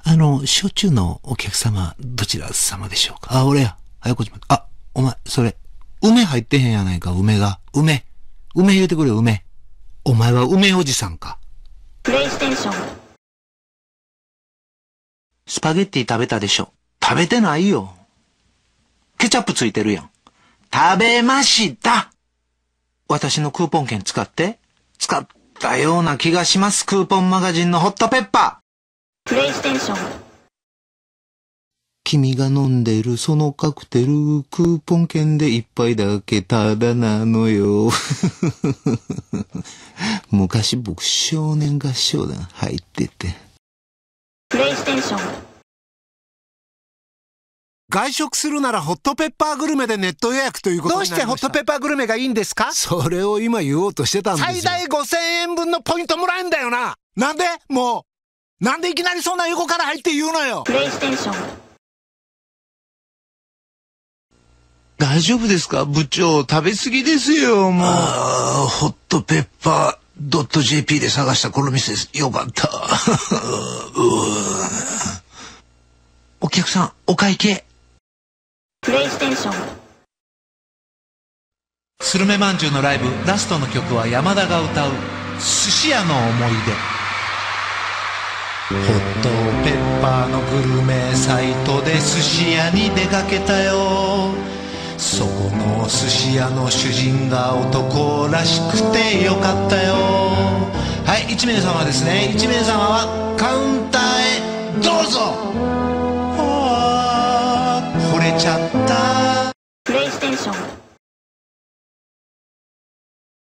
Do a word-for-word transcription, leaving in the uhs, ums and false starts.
あの、焼酎のお客様、どちら様でしょうか？あ、俺や。はい、こっちまで。あ、お前、それ、梅入ってへんやないか、梅が。梅。梅入れてくれよ、梅。お前は梅おじさんか。 プレイステーション。 スパゲッティ食べたでしょ？食べてないよ。ケチャップついてるやん。食べました。私のクーポン券使って。使ったような気がします。クーポンマガジンのホットペッパー。 プレイステーション。 君が飲んでるそのカクテル、クーポン券で一杯だけただなのよ。昔僕少年合唱団入ってて。 プレイステーション。 外食するならホットペッパーグルメでネット予約ということになりました。 どうしてホットペッパーグルメがいいんですか？ それを今言おうとしてたんですよ。 最大ごせんえんぶんのポイントもらえんだよな。 なんでもうなんでいきなりそんな横から入って言うのよ。 プレイステーション。 大丈夫ですか部長、食べ過ぎですよ、もう。ああ、ホットペッパー .jp で探したこの店です。よかった。お客さん、お会計。 プレイステーション。 スルメまんじゅうのライブラストの曲は山田が歌う寿司屋の思い出。ホットペッパーのグルメサイトで寿司屋に出かけたよ。そこの寿司屋の主人が男らしくてよかったよ。はい、いちめいさまですね。いちめいさまはカウンターへどうぞ。ああ、惚れちゃった。